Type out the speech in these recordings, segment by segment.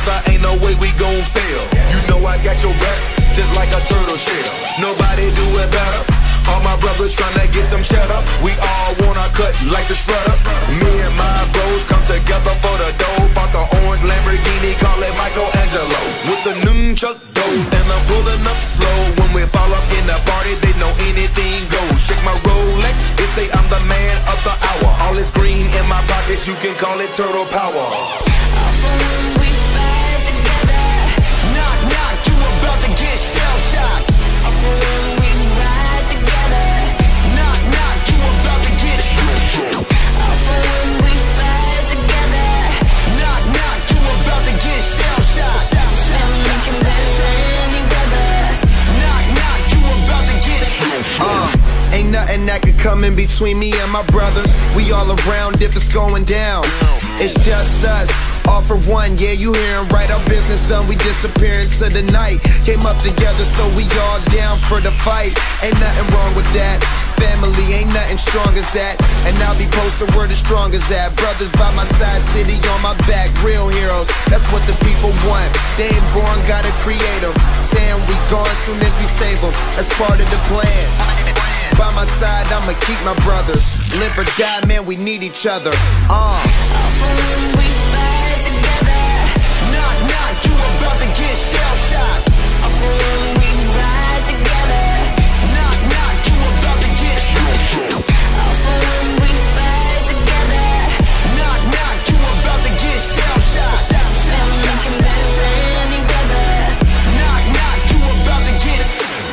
together, ain't no way we gon' fail. You know I got your back, just like a turtle shell. Nobody do it better. All my brothers tryna get some cheddar. We all wanna cut like the shredder. Me and my bros come together for the dough. Bought the orange Lamborghini, call it Michelangelo. With the nunchuck dough, and I'm pulling up slow. When we fall up in the party, they know anything goes. Shake my Rolex, it say I'm the man of the hour. All this green in my pockets, you can call it turtle power. When we fight together, knock knock, you about to get shell shocked. When we ride together, knock knock, you about to get shell shocked. When we fight together, knock knock, you about to get shell shocked. We can band together, knock knock, you about to get shell shocked. Ain't nothing that could come in between me and my brothers. We all around if it's going down. It's just us, all for one, yeah, you hearin' right. Our business done, we disappear into the night. Came up together, so we all down for the fight. Ain't nothing wrong with that. Family, ain't nothing strong as that. And I'll be posting where the strongest at. Brothers by my side, city on my back. Real heroes, that's what the people want. They ain't born, gotta create them. Saying we gone soon as we save them. That's part of the plan. By my side, I'ma keep my brothers. Live or die, man, we need each other. When we fight together, knock knock, you about to get shell shocked. When we ride together, knock knock, you about to get shell shocked. When we fight together, knock knock, you about to get shell shocked. We can band together, knock knock, you about to get.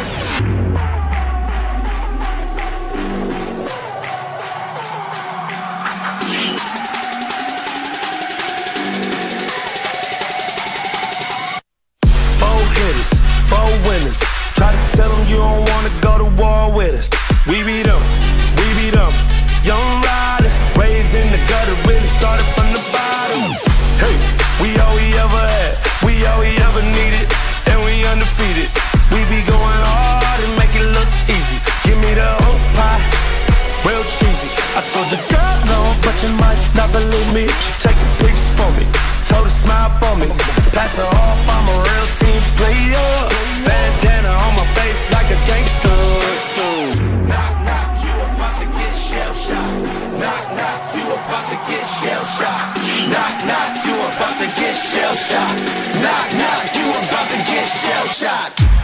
Four winners. Try to tell them you don't wanna go to war with us. We beat them, we beat them. Young riders, raised in the gutter, really started from the bottom. Hey, we all we ever had, we all we ever needed, and we undefeated. We be going hard and make it look easy. Give me the whole pie, real cheesy. I told your girl no, but you might not believe me. She taking pictures for me, told her smile for me. Pass her off, I'm a real team player. Bandana on my face like a gangster. Knock, knock, you about to get shell shocked. Knock, knock, you about to get shell shocked. Knock, knock, you about to get shell shocked. Knock, knock, you about to get shell shocked.